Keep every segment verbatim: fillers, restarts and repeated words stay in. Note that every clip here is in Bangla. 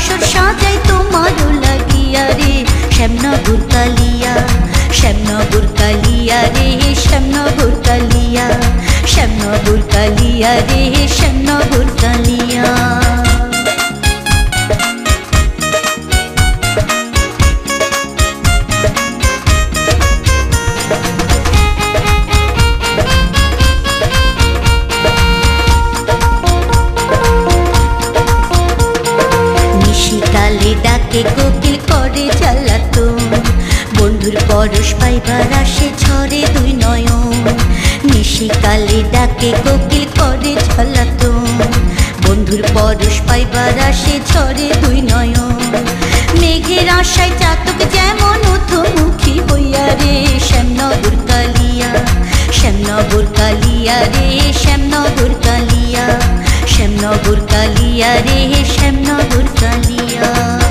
বাসর সাজাই তোমারও লাগিয়া রে শ্যামনগর কালিয়া শ্যামনগর কালিয়া রে শ্যামনগর কালিয়া শ্যামনগর কালিয়া রে শ্যামনগর কালিয়া। নিশিকালে ডাকে কোকিল করে জ্বালাতন বন্ধুর পরশ পাইবার আসে ঝরে দুই নয়ন। নিশিকালে ডাকে কোকিল করে জ্বালাতন বন্ধুর পরশ পাইবার আসে ঝরে দুই নয়ন। মেঘের আশায় চাতক যেমন উথমুখী হইয়া রে শ্যামনগর কালিয়া শ্যামনগর কালিয়া রে শ্যামনগর কালিয়া শ্যামনগর কালিয়া রে শ্যামনগর কালিয়া।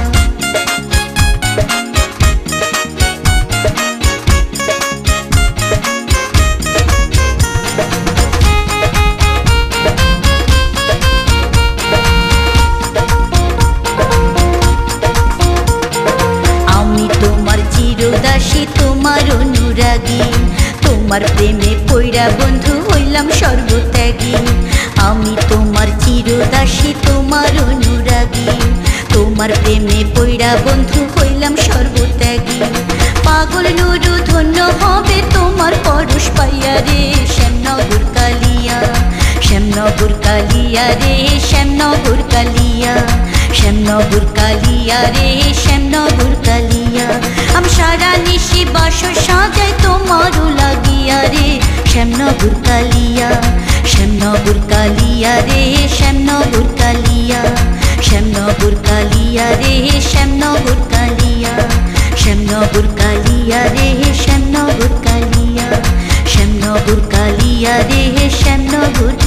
আমি তোমার চিরদাসী তোমার অনুরাগী তোমার প্রেমে পইড়া বন্ধু হইলাম সর্বত্যাগী। আমি তোমার চিরদাসী তোমার অনুরাগী তোমার প্রেমে পইড়া বন্ধু হইলাম সর্বত্যাগী। পাগল নুরু ধন্য হবে তোমার পরশ পাইয়া রে শ্যামনগর কালিয়া শ্যামনগর কালিয়া রে শ্যামনগর কালিয়া শ্যামনগর কালিয়া রে শ্যামনগর কালিয়া। আমি সারা নিশি বাসর সাজাই তোমারও লাগিয়া রে শ্যামনগর কালিয়া শ্যামনগর কালিয়া রে শ্যামনগর কালিয়া শ্যামনগর কালিয়া রে শ্যামনগর কালিয়া শ্যামনগর কালিয়া রে শ্যামনগর কালিয়া শ্যামনগর কালিয়া রে শ্যামনগর